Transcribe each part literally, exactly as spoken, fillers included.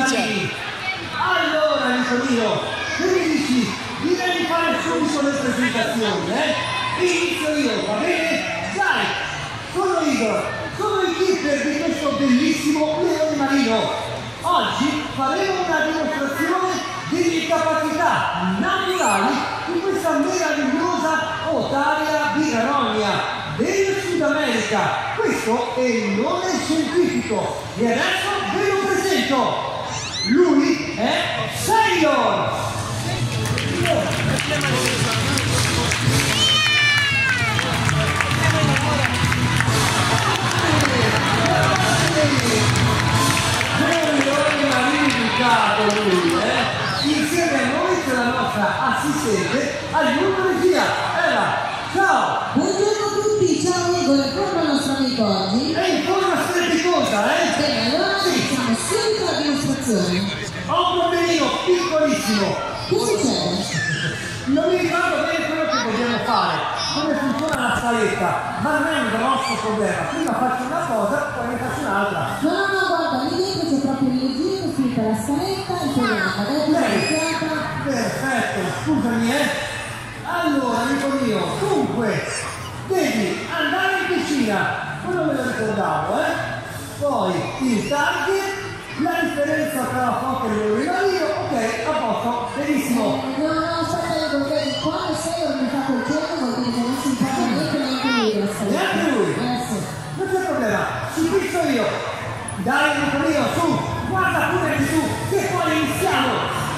dice? Allora, amico mio, che mi dici? Direi di fare subito le presentazioni, eh? Inizio io, va bene? Dai, sono Igor, sono il keeper di questo bellissimo leone marino. Oggi faremo una dimostrazione delle capacità naturali di questa meravigliosa otaria bigarogna del Sud America. Questo è il nome scientifico e adesso ve lo presento. Lui è Sailor. Lui, eh? Insieme a noi c'è la nostra assistente aiuto regia. Eva, ciao! Buongiorno a tutti, ciao Igor, è come il nostro amico oggi? È in forma strepitosa, eh? Bene, allora sì. Iniziamo subito la dimostrazione. Ho un problemino piccolissimo. Che succede? Non mi ricordo bene quello che dobbiamo fare, come funziona la scaletta, ma non è un grosso problema. Prima faccio una cosa, poi ne faccio un'altra. No, no, no, guarda, lì dentro c'è proprio il giro, finita la scaletta, impegnata, dai, Bene, perfetto, scusami, eh. Allora, amico mio, dunque, devi andare in piscina, quello me lo ricordavo, eh. Poi il target, la differenza tra la foca e il leone marino, ok, a posto, benissimo. No, no, aspetta, Igor, vedi, quando sei io mi fa quel gioco, vuol dire che non si fa niente neanche lui la scaletta. Neanche lui? Eh sì. Non c'è problema, ci fisso io. Dai, amico mio, su, guarda pure anche tu, che poi iniziamo.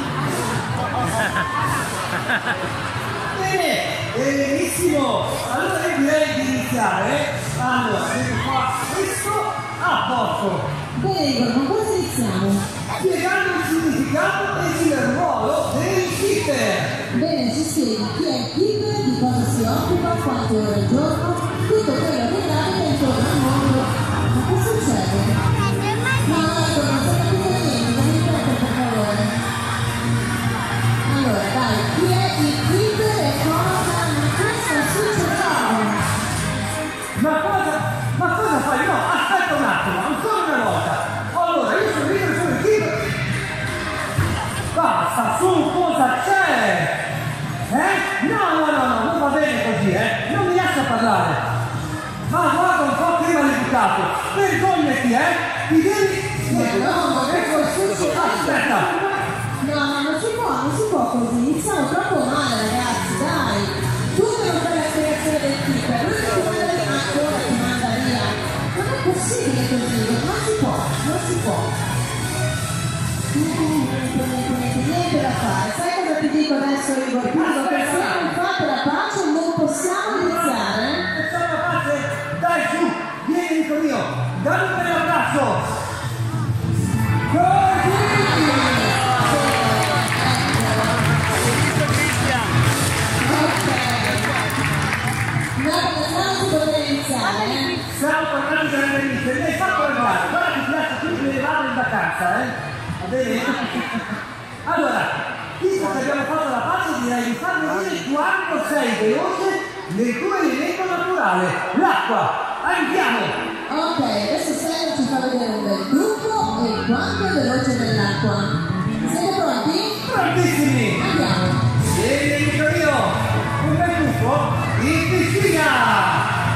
Bene, benissimo. Allora io direi di iniziare. Allora, vedo qua questo a posto. Bene, Igor, con cosa iniziamo? Spiegando il significato e il ruolo del keeper. Bene, ci spieghi chi è il keeper, di cosa si occupa, quante ore al giorno, tutto quello che gravita intorno al mondo. Ma che succede? No, ecco, non sto capendo niente, non mi ripeto per favore. Allora, dai, chi è il keeper e cosa in questo succede? Ma cosa, ma cosa fai? No, aspetta un attimo, ancora una volta. Allora, io sono io, sono il keeper. Basta, su, cosa c'è? Eh? No, no, no, no, non va bene così, eh? Non mi lascia parlare. Ma guarda un po' che maleducato. Vergognati, eh? Ti devi... No, no, ecco, aspetta. no, no, non si può, non si può così, iniziamo troppo male ragazzi, dai. Tu non fai la spiegazione del keeper, lui ti manda ancora, ti manda via. Non è possibile così, non si può, non si può. Niente, niente, niente, niente da fare. Sai cosa ti dico adesso, Igor? Ti dico che se non fate la pace non possiamo iniziare. Facciamo la pace? Dai, su, vieni, amico mio, dammi un bel abbraccio. Stiamo parlando delle riviste, mi hai fatto arrivare, guarda che ti lascio qui le levare in vacanza, eh? Va bene? Allora, visto che abbiamo fatto la pace, direi di far vedere quanto sei veloce nel tuo elemento naturale, l'acqua. Andiamo! Ok, adesso Sailor ci fa vedere un bel gruppo e quanto è veloce nell'acqua. Siete pronti? Prontissimi! Andiamo! Vieni, amico mio, un bel gruppo in piscina!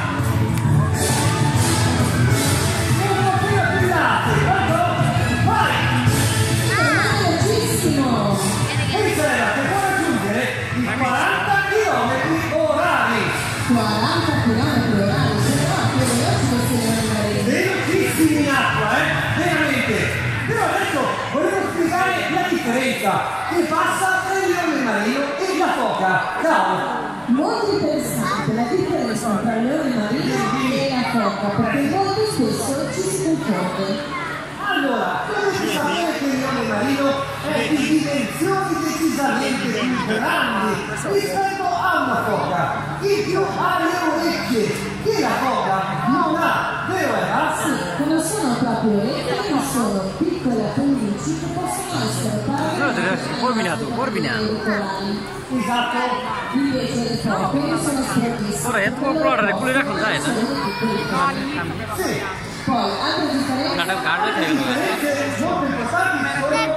quaranta chilometri orari! quaranta chilometri orari, però più veloci questi leoni marini. Velocissimi in acqua, eh? Veramente! Però adesso volevo spiegare la differenza che passa tra il leone marino e la foca. Ciao! Molto interessante la differenza tra il leone marino e la foca, perché molto spesso ci si confonde. Allora, dovete sapere che il leone marino è di dimensioni decisamente più grandi rispetto a una foca. In più ha le orecchie che la foca non ha, vero Eva? Sì, non sono proprio orecchie, ma sono piccole appendici che possono essere paragonate Forminato, forminato. Esatto. Invece le foche sono sprottissime. Ora, tu puoi provare quello da contare, Sono piccoli cani. Sì. Poi, altre differenze... Guarda, guarda, Differenze molto importanti sono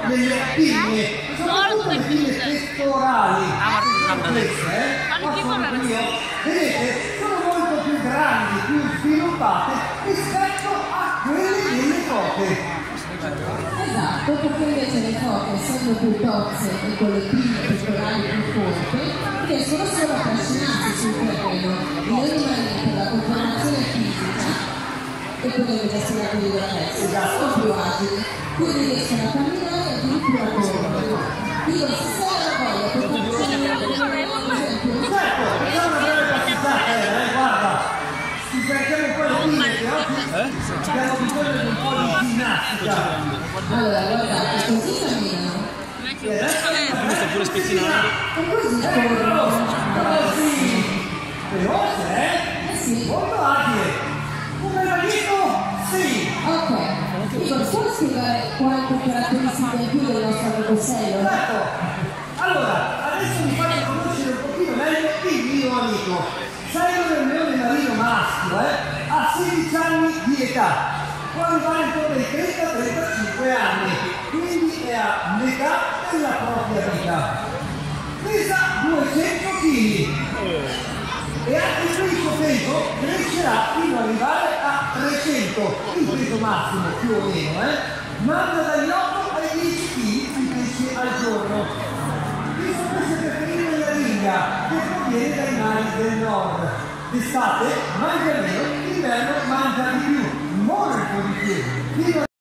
pinne, soprattutto le pinne pettorali complesse, eh, possono io, vedete, sono molto più grandi, più sviluppate rispetto a quelle delle foche. Esatto, perché invece le foche, essendo più tozze e con le pinne pettorali più corte, riescono solo a trascinarsi sul terreno. Gli animali per la conformazione fisica e per l'organizzazione della testa sono più agili, quindi riescono a camminare e addirittura a correre. Io se la voglia per Certo, facciamo una breve passeggiata, eh, guarda, ci cerchiamo un po' le pinne, che oggi abbiamo bisogno di un po' di ginnastica. allora, guardate, così camminano. E adesso Mi sto pure spettinando. E così corrono. così, veloce, eh? Eh sì. Molto agile. Come l'ha detto? Sì. Ok, Igor, puoi spiegare qualche caratteristica in più del nostro amico Sello? Certo. Allora, adesso vi faccio conoscere un pochino meglio il mio amico. Sello del leone marino maschio, eh? Ha sedici anni di età. Può arrivare intorno ai trenta trentacinque anni, quindi è a metà della propria vita. Pesa duecento chili e anche il suo peso crescerà fino ad arrivare a trecento, il peso massimo più o meno, eh? Mangia dagli otto ai dieci chili di pesce al giorno. Il suo pesce preferito è la ringa, che proviene dai mari del nord. D'estate mangia meno, d'inverno mangia di più, molto di più. Fino